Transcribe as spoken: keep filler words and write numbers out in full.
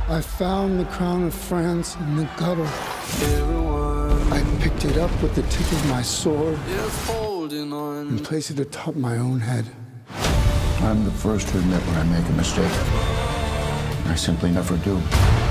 I found the crown of France in the gutter. Everyone. I picked it up with the tip of my sword and placed it atop my own head. I'm the first to admit when I make a mistake. I simply never do.